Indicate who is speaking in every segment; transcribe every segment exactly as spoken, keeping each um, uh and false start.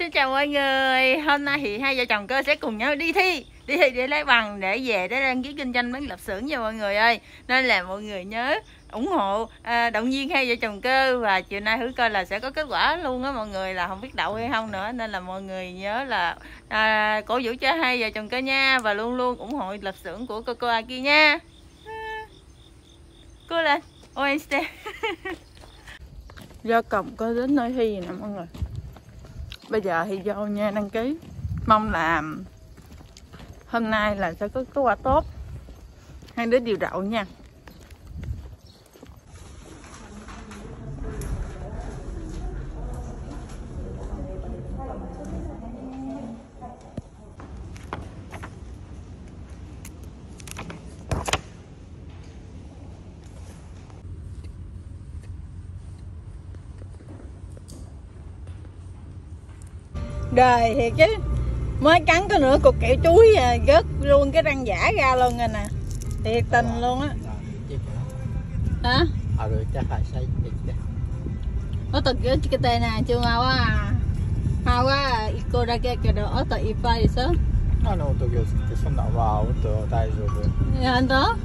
Speaker 1: Xin chào mọi người. Hôm nay thì hai vợ chồng cơ sẽ cùng nhau đi thi Đi thi để lấy bằng để về để đăng ký kinh doanh bán lạp xưởng nha mọi người ơi. Nên là mọi người nhớ ủng hộ, à, động viên hai vợ chồng cơ. Và chiều nay thử coi là sẽ có kết quả luôn á mọi người, là không biết đậu hay không nữa. Nên là mọi người nhớ là à, cổ vũ cho hai vợ chồng cơ nha. Và luôn luôn ủng hộ lạp xưởng của cô cô Aki nha. Cô lên ôi em do cổng có đến nơi thi nè mọi người. Bây giờ thì vô nha, đăng ký. Mong là hôm nay là sẽ có kết quả tốt, hai đứa đều đậu nha. Đời thiệt chứ, mới cắn có nửa cục kẹo chuối à, rớt luôn cái răng giả ra luôn rồi nè, thiệt tình luôn á. Hả? Ờ rồi chắc phải xây đấy. Ở tận cái cái tên này chưa mau à. Mau quá, cô ra kia kìa đó ở tại Ipai sao? À no, tôi kêu cái số nào vào tôi tay rồi. Dạ anh đó.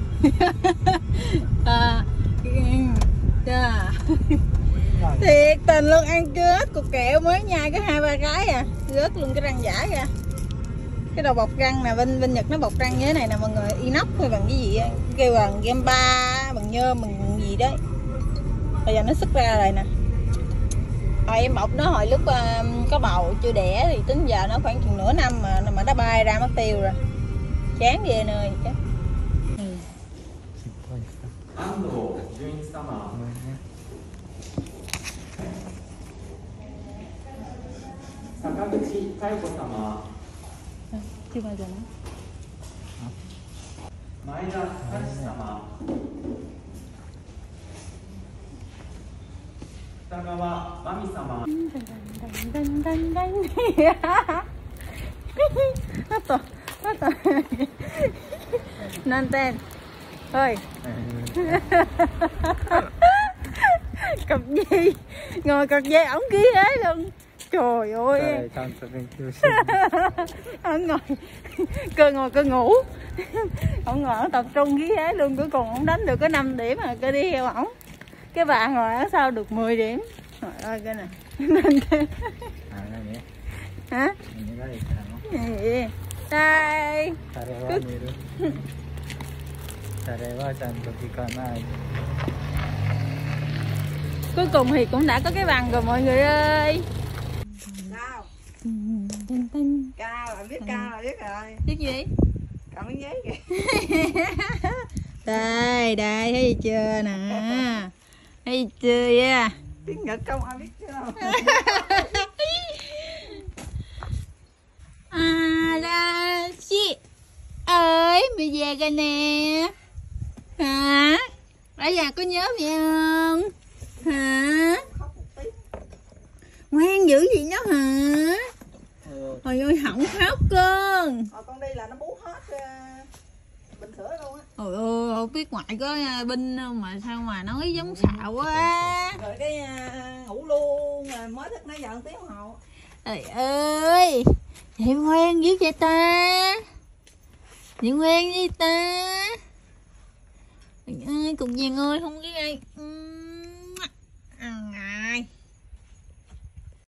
Speaker 1: À. Dạ. Thiệt tình luôn, ăn rớt cục kẹo mới nhai có hai ba cái à, rớt luôn cái răng giả ra. Cái đầu bọc răng nè, bên bên Nhật nó bọc răng như thế này nè mọi người, inox hay bằng cái gì á, kêu bằng gem ba, bằng nhôm, bằng gì đấy. Bây giờ nó xuất ra rồi nè. Hồi em bọc nó hồi lúc uh, có bầu chưa đẻ thì tính giờ nó khoảng chừng nửa năm mà mà nó bay ra mất tiêu rồi. Chán ghê nơi chứ. Ừ. 坂口妙子様。前田幸様。北川真美様。Hết rồi, hết rồi. Nên tên. Thôi. Cặp dây, ngồi cặp dây ổng ký hết luôn. Trời ơi. Ông ngồi cơ ngồi cơ ngủ. Ông ngồi tập trung ký thế luôn, cuối cùng ông đánh được có năm điểm mà cơ đi theo ổng. Cái bà ngồi ở sau được mười điểm. Trời ơi cái này. Hả? Gì? Đây. Cuối cùng thì cũng đã có cái bằng rồi mọi người ơi. Cao. Cao, biết cao là biết rồi. Biết gì? Cầm miếng giấy kìa. Đây, đây, thấy gì chưa nè. Thấy gì chưa nha. Tiếng Nhật không ai biết chưa. À ra chị ơi, mày về rồi nè. Hả? Ở nhà có nhớ mẹ không? Hả? Ngoan dữ gì nó hả? Ừ. Trời ơi không khóc con. Ờ, con đi là nó bú hết uh, bình sữa luôn á. Ôi ơi, không biết ngoại có uh, binh không mà sao mà nói giống xạo quá. Rồi cái uh, ngủ luôn, rồi mới thức nãy giờ một tiếng đồng hồ. Trời ơi, chị ngoan dữ vậy ta. Chị ngoan với ta. Trời ơi, cục vàng ơi, không cái ai.